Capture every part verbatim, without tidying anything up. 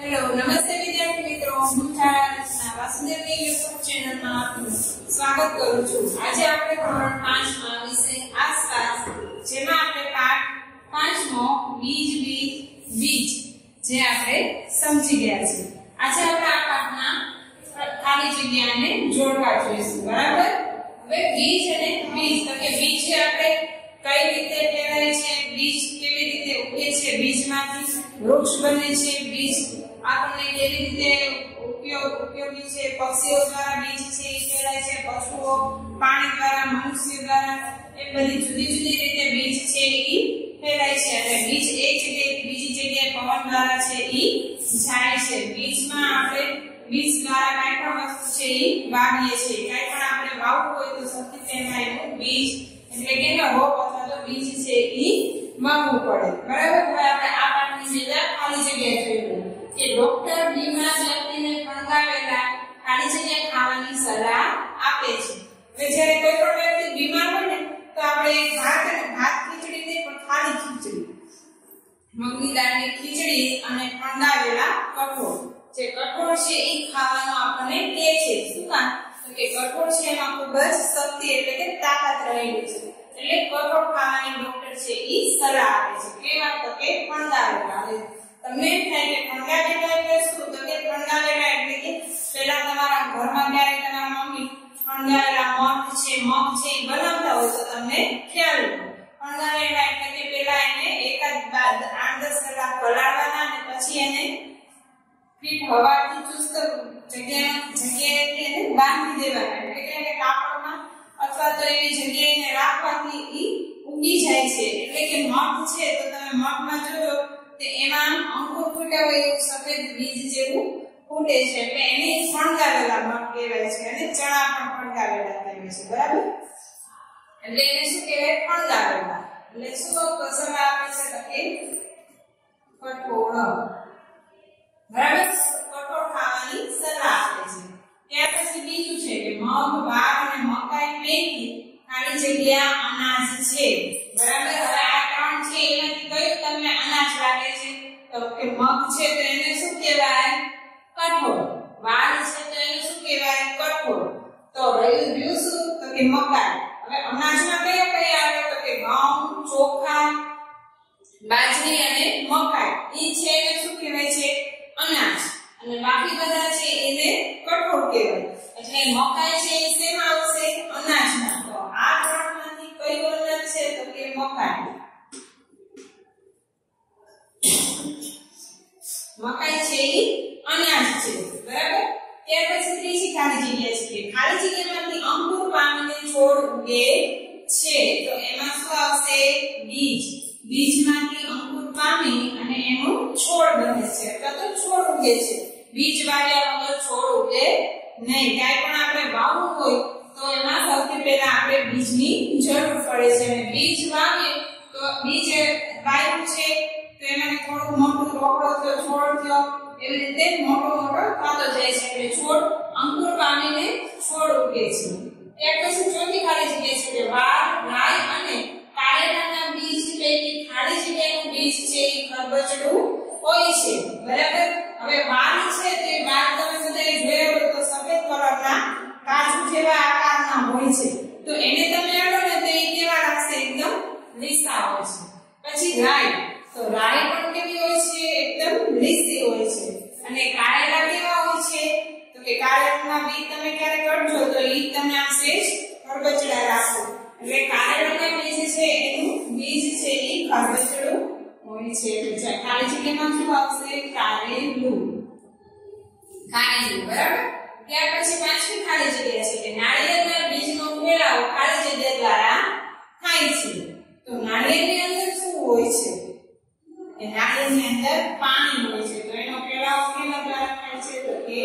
Hello નમસ્તે વિદ્યાર્થી મિત્રો, હું શાળાના વાસુદેવની યુટ્યુબ ચેનલમાં આપનું સ્વાગત કરું છું। આજે આપણે ધોરણ પાંચ માં વિષય આસપાસ, જેમાં આપણે પાઠ પાંચ મો બીજ બીજ બીજ જે આપણે સમજી ગયા છે। આજે આપણે આ પાઠના ખાલી જગ્યાને જોડવા જોઈશું, બરાબર। હવે બીજ અને બીજ તો કે બીજ છે આપણે કઈ રીતે ફેલાય છે, બીજ કેવી રીતે ઉગે છે, બીજમાંથી વૃક્ષ બને છે, બીજ આપણને કેવી રીતે ઉપયોગ ઉપયોગી છે, પક્ષીઓ દ્વારા બીજ છે એ ફેલાય છે, પશુઓ પાણી દ્વારા, મનુષ્ય દ્વારા, એ બધી જુદી જુદી રીતે બીજ છે એ ફેલાય છે અને બીજ એક જગ્યાએથી બીજી જગ્યાએ પવન દ્વારા છે એ જાય છે। બીજમાં આપણે બીજ દ્વારા કાંઈ પણ વસ્તુ છે એ વાવીએ છીએ, કાંઈ પણ આપણે વાવવું હોય તો સૌથી પહેલા એનું બીજ એટલે કે રોપ અથવા તો બીજ છે એ વાવવું પડે, બરાબર। હવે આપણે આ પાઠની અંદર ખાલી જગ્યા જોઈએ કે ડોક્ટર બીમાર વ્યક્તિને ફણગાવેલા ખાલી જગ્યા ખાવાની સલાહ આપે છે। હવે જ્યારે કોઈ પણ વ્યક્તિ બીમાર હોય ને તો આપણે ભાત અને ભાત ખીચડી નહીં પણ ખાલી ખીચડી, મગની દાળની ખીચડી અને ફણગાવેલા કઠોળ, જે કઠોળ છે એ ખાવાનું આપણને કહે છે। શું કામ? તો કે કઠોળ છે એમાં ખૂબ જ શક્તિ એટલે કે તાકાત રહેલી છે, એટલે કઠોળ ખાવાની ડોક્ટર છે એ સલાહ આપે છે। કેવા? તો કે ફણગાવેલા। તમને એમ થાય કે ફણગાવેલા એટલે શું? તો કે ફણગાવેલા એટલે કે પહેલા તમારા ઘરમાં ક્યારે તમારા મમ્મી ફણગાવેલા મગ છે મગ છે એ બનાવતા હોય તો તમને ખ્યાલ હોય। ફણગાવેલા એટલે કે પહેલા એને એકાદ બાદ આઠ દસ કલાક પલાળવાના અને પછી એને પીઠ હવાથી ચુસ્ત જગ્યા જગ્યાએથી એને બાંધી દેવાના, એટલે કે એને કાપડમાં અથવા તો એવી જગ્યાએ એને રાખવાથી ઈ ઉગી જાય છે। એટલે કે મગ છે તો તમે મગમાં જોજો કે એમાં અંકુર ફૂટ્યા હોય એવું સફેદ બીજ જેવું ફૂટે છે, એટલે એને ફણગાવેલા મગ કહેવાય છે અને ચણા પણ ફણગાવેલા કહેવાય છે, બરાબર। એટલે એને શું કહેવાય? ફણગાવેલા। એટલે શું કસર આપે છે તો કે કઠોળ, બરાબર। કઠોળ ખાવાની સલાહ આપે છે। ત્યાર પછી બીજું છે કે મગ, બાર અને મકાઈ પૈકી ખાલી જગ્યા અનાજ છે, બરાબર। હવે આ ત્રણ છે એમાંથી કયું તમને અનાજ લાગે છે? તો કે મગ છે તો એને શું કહેવાય? કઠોળ। વાલ છે તો એને શું કહેવાય? કઠોળ। તો રહ્યું રહ્યું શું? તો કે મકાઈ। હવે અનાજમાં કયા કયા આવે? તો કે ઘઉં, ચોખા, બાજરી અને મકાઈ, ઈ છે એને શું કહેવાય છે? અનાજ। અને બાકી બધા છે એને કઠોળ કહેવાય। એટલે મકાઈ છે એ શેમાં આવશે? અનાજમાં। તો આ ત્રણમાંથી કયું અનાજ છે? તો કે મકાઈ। મકાઈ છે એ અનાજ છે, બરાબર। ત્યાર પછી ત્રીજી ખાલી જગ્યા છે કે ખાલી જગ્યામાંથી અંકુર પામીને છોડ ઉગે છે, તો એમાં શું આવશે? બીજ। બીજમાંથી અંકુર પામી અને એનું છોડ બને છે અથવા તો છોડ ઉગે છે। બીજ વાવ્યા વગર છોડ ઉગે નહીં। કાંઈ પણ આપણે વાવવું હોય તો એમાં સૌથી પહેલા આપણે બીજની જરૂર પડે છે અને બીજ વાવીએ તો બીજ વાવ્યું છે તો એમાં થોડું મોટું રોપડો થયો, છોડ થયો, એવી રીતે મોટો મોટો થતો જાય છે એટલે છોડ અંકુર પામીને છોડ ઉગે છે। ત્યાર પછી ચોથી ખાલી જગ્યા છે કે વાર, રાઈ અને કારેલાના બીજ પૈકી ખાલી જગ્યાનું બીજ છે એ ખરબચડું હોય છે, બરાબર। હવે વાર છે તો એ વાર તમે બધાએ જોયા હોય તો સફેદ કલરના કાજુ જેવા આકારના હોય છે, તો એને તમે આડો ને તો એ કેવા લાગશે? એકદમ લીસા હોય છે। પછી રાઈ, તો રાઈ પણ કેવી હોય છે? એકદમ લીસી હોય છે। અને કારેલા કેવા હોય છે? તો કે કારેલાના બીજ તમે ક્યારે કાઢજો તો ઈ તમે આમ સેજ ખરબચડા રાખો, એટલે કારેલાના બીજ છે એનું બીજ છે ઈ ખરબચડું હોય છે। એટલે ખાલી જગ્યામાં શું આવશે? કારેલું, કારેલું, બરાબર। ત્યાર પછી પાંચમી ખાલી જગ્યા છે કે નાળિયેરના બીજનો ફેલાવો ખાલી જગ્યા દ્વારા થાય છે, તો નાળિયેરની અંદર શું હોય છે? એ નાળિયેરની અંદર પાણી હોય છે, તો એનો ફેલાવો કેના દ્વારા થાય છે? તો કે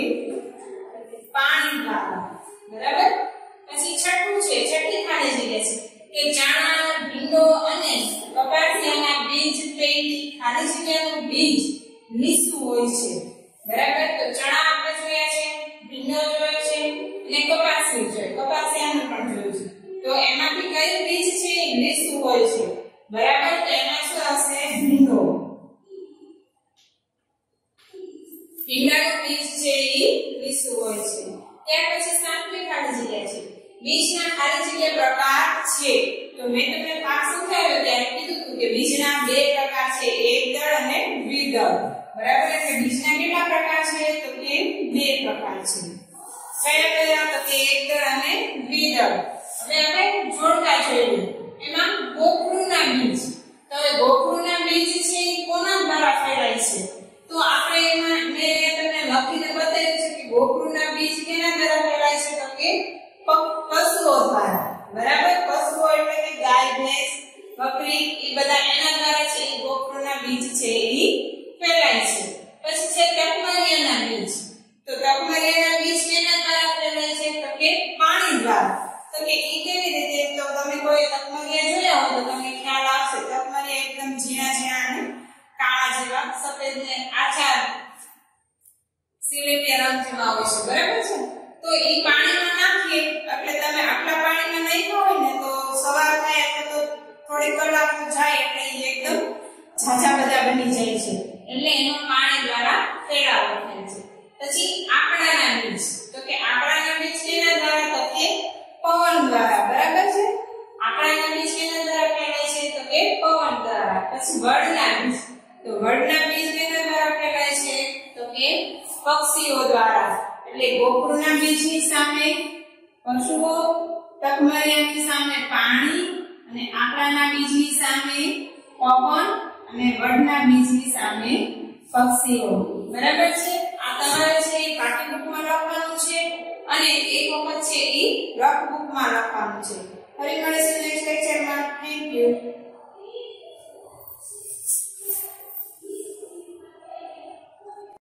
પાણી દ્વારા, બરાબર। પછી છઠ્ઠું છે, છઠ્ઠી ખાલી જગ્યા છે કે ચણા, ભીંડો અને કપાસિયાના બીજ પૈકી ખાલી જગ્યાનું બીજ લીસું હોય છે, બરાબર। તો ચણા આપણે જોયા છે, ભીંડો જોયો છે અને કપાસિયું છે, કપાસિયાનું પણ જોયું છે, તો એમાંથી કયું બીજ છે એ લીસું હોય છે, બરાબર। તો એમાં શું આવશે? ભીંડો। ભીંડાનું બીજ છે એ લીસું હોય છે. ત્યાર પછી સાતમી ખાલી જગ્યા છે. બીજના ખાલી જગ્યા પ્રકાર છે. તો મેં તમને પાક સમજાવ્યો ત્યારે કીધું હતું કે બીજના બે પ્રકાર છે, એકદળ અને દ્વિદળ. બરાબર? એટલે બીજના કેટલા પ્રકાર છે? તો કે બે પ્રકાર છે. કયા કયા? તો કે એકદળ અને દ્વિદળ. હવે આપણે જોડકા જોઈએ. એમાં ગોખરુના બીજ. તો હવે ગોખરુના બીજ છે એ કોના દ્વારા ફેલાય છે? તો આપણે એમાં મેં તમને લખીને બતાવ્યું છે કે ગોખરુના બીજ કેના દ્વારા ફેલાય છે? તો કે પશુઓ દ્વારા. બરાબર? પશુઓ એટલે કે ગાય, ભેંસ, બકરી એ બધા એના દ્વારા છે એ ગોખરુના બીજ છે એ ફેલાય છે. પછી છે તકમરિયાના બીજ. તો તકમરિયાના બીજ કેના દ્વારા ફેલાય છે? તો કે પાણી દ્વારા. તો કે ઈ કેવી રીતે? તો તમે કોઈ તકમરિયા જોયા હોય તો તમને ખ્યાલ આવશે. તકમરિયા એકદમ ઝીણા ઝીણા અને કાળા જેવા સફેદ ને આછા સિલેટિયા રંગ જેવા હોય છે. બરાબર છે? તો ઈ પાણીમાં નાખીએ એટલે તમે આટલા પાણીમાં નાખ્યા હોય ને તો સવાર થાય એટલે તો થોડી કલાક જાય એટલે ઈ એકદમ ઝાઝા બધા બની જાય છે. એટલે એનો પાણી દ્વારા ફેલાવો થાય છે. પછી આકડાના બીજ. તો કે આકડાના બીજ કેના દ્વારા? તો કે પવન દ્વારા. બરાબર છે? આકડાના બીજ કેના દ્વારા ફેલાય છે? તો કે પવન દ્વારા. પછી વડના બીજ. તો વડના બીજ કેના દ્વારા ફેલાય છે? તો કે પક્ષીઓ દ્વારા. એટલે ગોખરુના બીજની સામે પશુઓ, તકમરિયાની સામે પાણી અને આકડાના બીજની સામે પવન અને વડના બીજની સામે પક્ષીઓ. બરાબર છે? આ તમારે છે એ પાઠ્યપુસ્તકમાં લખવાનું છે અને એક વખત છે એ વર્કબુકમાં લખવાનું છે. ફરી મળીશું નેક્સ્ટ લેક્ચરમાં. Thank you.